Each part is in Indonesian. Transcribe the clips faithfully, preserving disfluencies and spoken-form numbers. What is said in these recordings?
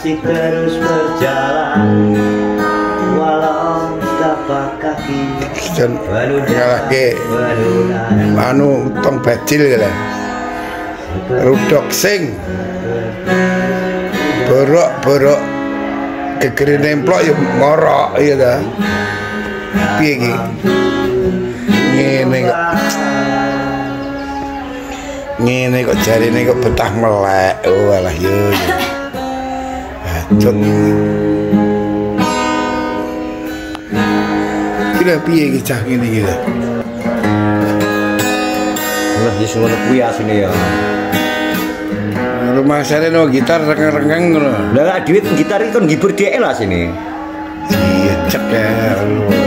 masih terus berjalan walau tapak kaki ngalahke anu tong bajil ya rudok sing borok-borok gegere nemplok ya ngorok ya ta piye iki ngene kok ngene kok jarine kok betah melek oh alah yo acut kira piye iki cah ngene iki lho lha wis ngono kuwi asine ya rumah saya no gitar rengeng-rengeng ngono lah duit gitar iki kon ngibur dhek lho asine iya cek ya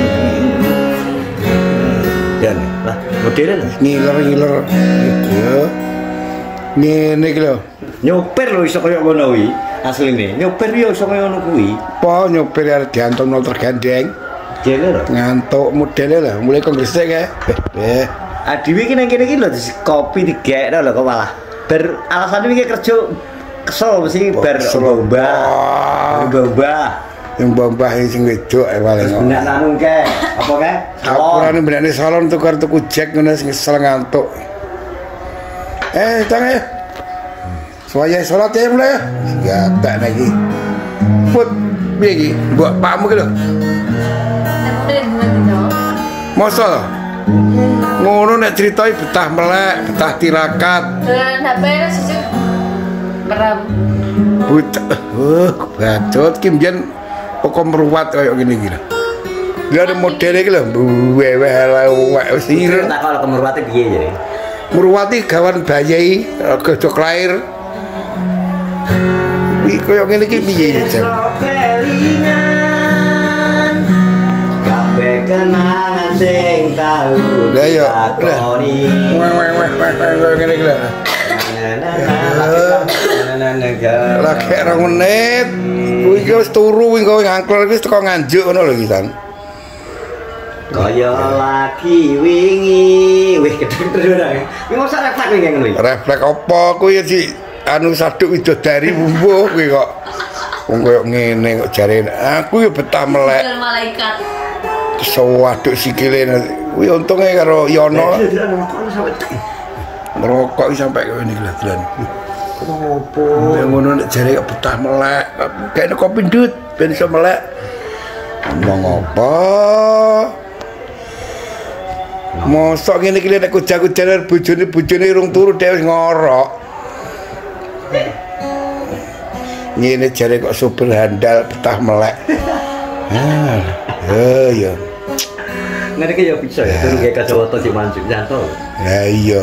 dan lah modelnya ngiler-ngiler yo ngene iki lho nyoper lho iso kaya ngono kuwi asline nyoper yo iso kaya ngono kuwi apa nyoper arep diantumno tergandeng jele lho ngantuk modele lho mulai kok gresik ya eh adiwi iki nang kene iki lho kopi digekno lho kok malah ber alasane iki kerja kesel mesti ber mbah mbah yang mbah sing wedok ae paling nek anu ke apa ke apurane benane salon tukar tuku jek ngono sing kesel ngantuk eh tang ya suaya salat ya mulai ya tak lagi put piye iki mbok pakmu ki lho mosok ngono nek critoi betah melek betah tirakat dengan H P sisik merem buta oh bacot ki mbiyen pokok meruwat kaya ngene iki lho dia ada modele iki lho wewe lawak wis ireng tak kalau kemerwate piye jare Murwati gawan bayi gedhok lair iki kaya ngene iki piye jan kabeh kenangan sing tau lah yo wah wah wah wah ngene iki lho lagi rong menit kuwi wis turu kuwi kowe ngangklor wis teko nganjuk ngono lho iki San kaya lagi wingi wis gedhe terus ora iki mosok refleks iki ngono iki refleks apa kuwi si anu saduk widodari bumbuh kuwi kok wong koyo ngene kok jare aku yo betah melek malaikat sewaduk sikile kuwi untunge karo Yono ngerokok sampai kowe niki lho dolan opo ngono nek jare kok betah melek kene kopi ndut ben iso melek ngomong apa mosok ngene iki nek kujak-kujakan bojone-bojone urung turu dhewe ngorok ngene jare kok super handal betah melek ah oh ya ngene iki ya bisa ya turu kayak kacamata si Mansur nyanto ya iya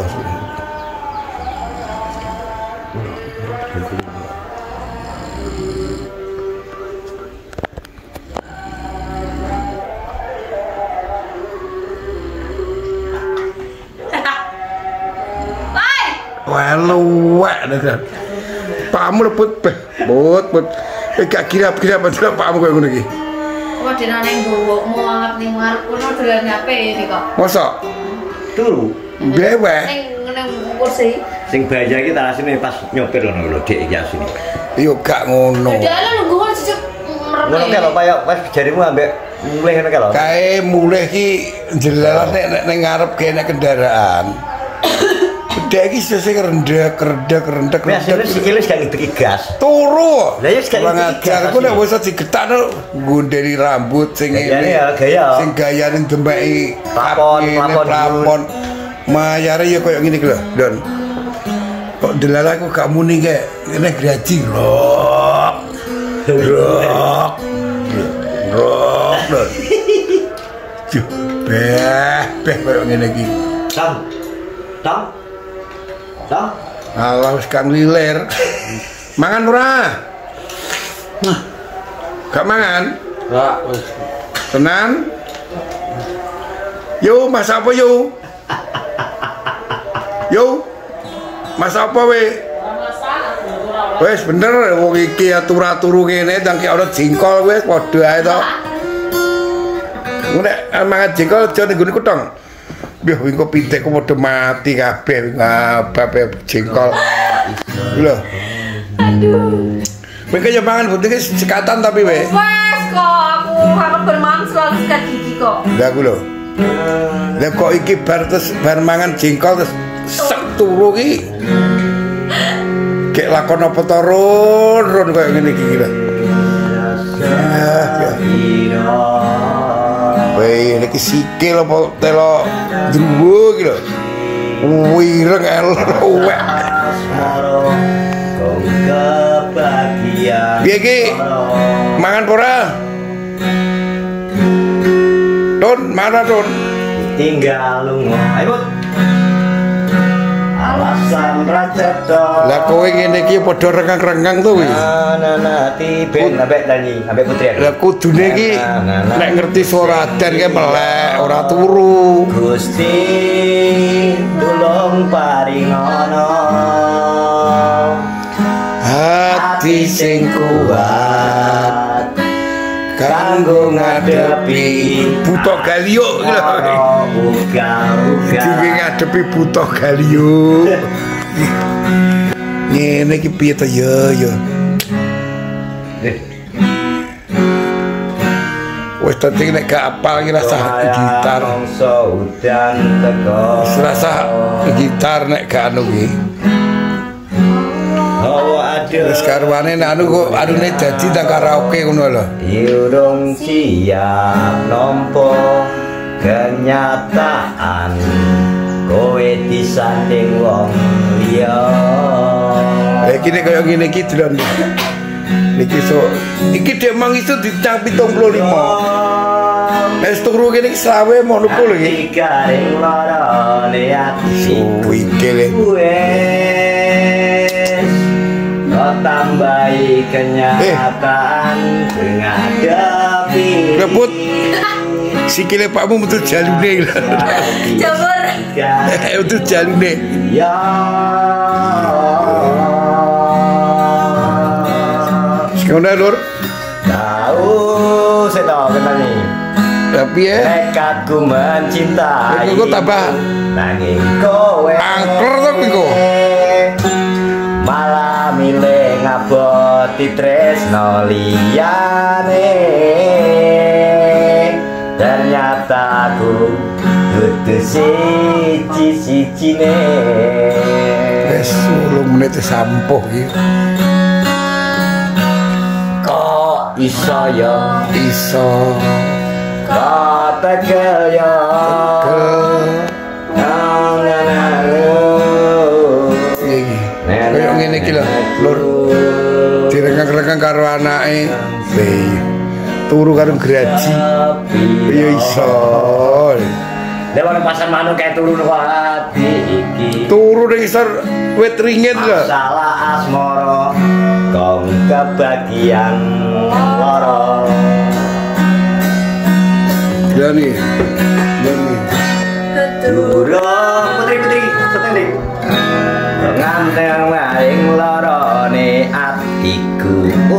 wah luwek nek pakmu leput beh but but gak kira-kira betul pakmu koyo ngono iki kok dene nang gowokmu anggap ning ngarep kono dolan H P iki kok mosok turu dewek ning nang kursi sing baja iki tak asine pas nyopir ngono lho Dik iki asine yo gak ngono dalan nunggu wong cicip merem ngono ke lho kaya pas jarimu ambek mulih ngono ke lho kae mulih ki jelalas nek ning ngarep kene kendaraan Dek iki sing rendek rendek rendek rendek sikile gak ngideki gas turu lah ya gak ngideki gas aku nek wis digetakno gondeli rambut sing ngene ya gaya sing gayane dembeki plafon plafon mayare ya koyo ngene iki lho Don kok delalaku gak muni kek ngene graji rok rok rok Don Juh, beh beh koyo ngene iki sam sam sam alah wis kang lilir mangan ora nah gak mangan ora wis tenan yo mas apa yo yo mas apa we wis bener wong iki atur-aturu kene ndang ki ana jengkol wis padha ae to nek mangan jengkol aja ning nggonku tong biar wingko pitekku padha mati kabeh ngabab jengkol lho aduh Mereka ya mangan bunting sekatan tapi we. Wes kok aku aku bermangan selalu sikat gigi kok. Lah aku lho. Lah kok iki bar terus bar mangan jengkol terus sek turu ki. Kayak lakon apa to ron kayak ngene iki lho. Ya. Weh, iki sikil apa telo druwo iki lho. Wireng elowek. Piye ki? Mangan ora? Don, mana Don? Tinggal lunga. Ayo, Bud. Alasan racetho. Lah kowe ngene iki padha rengang-rengang to kuwi. Nanati ben ambek Dani, ambek Putri. Lah kudune iki nek ngerti suara adan ki melek ora turu. Gusti tulung paringono Hati sing kuat kanggo ngadepi buta galio iki lho. Iki ngadepi buta galio. Ngene iki piye to ya ya. Wes tadi nek gak apal iki rasa gitar. Rasa gitar nek gak anu iki. Wis karwane nek anu kok anune dadi nang karaoke ngono lho. Yurung siap nampa kenyataan kowe disanding wong liya. Lah iki nek kaya ngene iki dolan. Niki so iki dek mang iso dicang pitung puluh lima. Wis turu kene iki selawe mau nuku lho iki. Garing larane ati. Suwikile. Tambahi kenyataan menghadapi rebut sikile pakmu betul jalune Jabur betul jalune ya sekolah lur tahu saya tahu kenani tapi ya nekatku mencintai aku tambah nanging kowe angker to kuwi malah milih ngaboti tresno liyane ternyata aku dudu siji-sijine wes sepuluh menit sampuh iki kok iso ya iso kok tegel ya kayak ngene iki lho lur direnggang-renggang karo anake turu karo graji ya iso lewat pasar manuk kayak turu karo ati iki turu ning isor wit ringin lho salah asmara kong kebagian loro Dani Dani durung putri putri seteng dik nganteng maring lorone atiku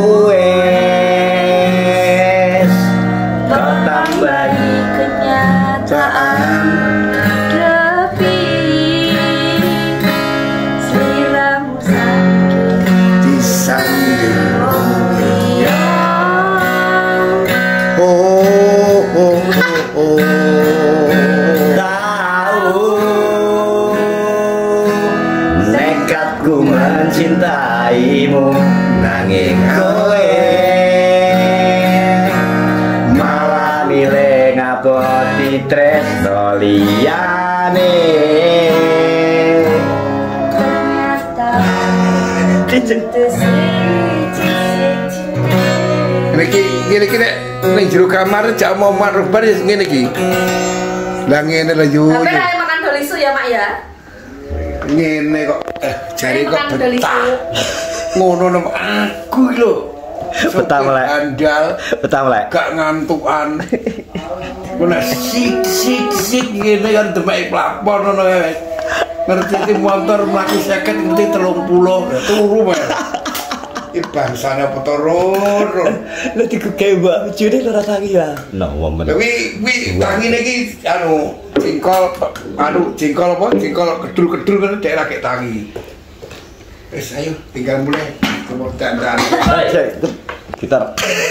wes ketambahi kenyataan lebih sliramu sakit disanding ya oh oh oh ku mencintaimu nanging kowe malah milih ngaboti tresno liyane ternyata itu ngene iki ngene iki nek ning jero kamar jak mau marubar ya ngene iki lah ngene lho yo tapi nek makan dolisu ya mak ya ngene kok eh jari kok makan betah dolisu ngono nang aku lho betah melek andal betah melek gak ngantukan kena sik sik sik ngene kan demek plafon ngono kae ngerti motor mlaku seket ngerti telung puluh turu wae iki bangsane apa to ron lha dikuke mbak bojone ora tangi ya no momen kuwi kuwi tangine iki anu jengkol anu jengkol apa jengkol kedul-kedul kan daerah kek tangi wis ayo tinggal mulai Kebuk dandan. Cek, gitar.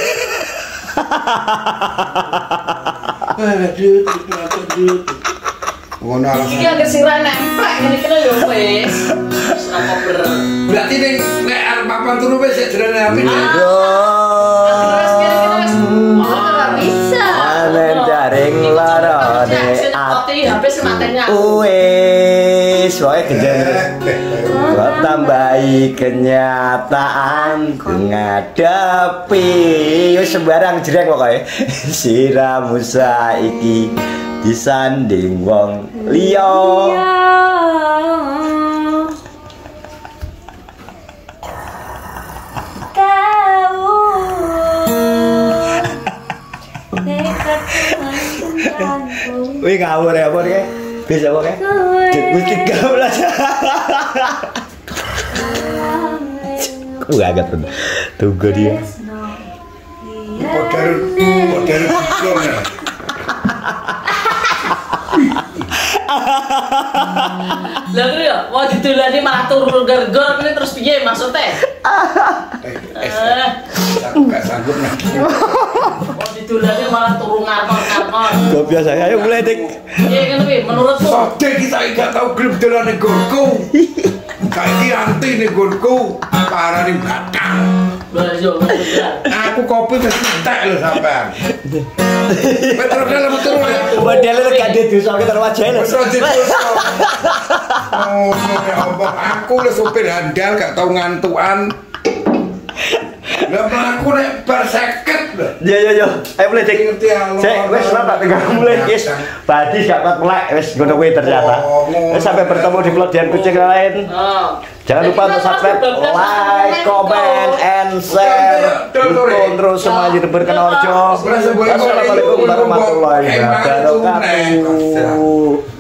Aduh, aduh. Ngono alasan. Iki anggere sirah nempel ngene iki lho ya wis. Wis apa ber. Berarti ning nek arep papan turu wis jerene api. Terus kira-kira wis ora bisa. Anen jaring larane ati H P sematenya. Wis, wae kejen. Kok tambahi kenyataan ngadepi wis sembarang jreng pokoke. Siramu saiki disanding wong liya. Wih ngawur ya apa nih? Bisa apa nih? Musik gaul aja. Aku agak tuh tunggu dia. Modern, modern dong ya. Lah kira ya, mau ditulani malah turun gergor ini terus piye maksudnya? Eh, aku gak sanggup lagi. Mau ditulani malah turun ngarkon-ngarkon. Gue biasa ayo mulai dik. Iya kan Pi, menurutmu? Sode kita gak tau gelem dolane gorku. Saiki anti ning gorku, parane batang. Lah yo, Aku kopi wis entek lho sampean. Betul dalam betul ya. Modelnya gak ada dosa kita wajah lho. Betul dosa. Oh, ya Allah, aku le sopir handal gak tau ngantukan. Lah mlaku nek bar seket lho. Yo yo yo, ayo mulai dik. Ngerti Allah. Cek, wis lah tak tinggal mulai guys. Badi gak kuat melek, wis ngono kuwi ternyata. Wis sampai bertemu di vlog kucing lain. Oh. Jangan lupa untuk subscribe, like, comment, and share. Dukung terus semua youtuber Kenorjo. Wassalamualaikum warahmatullahi wabarakatuh.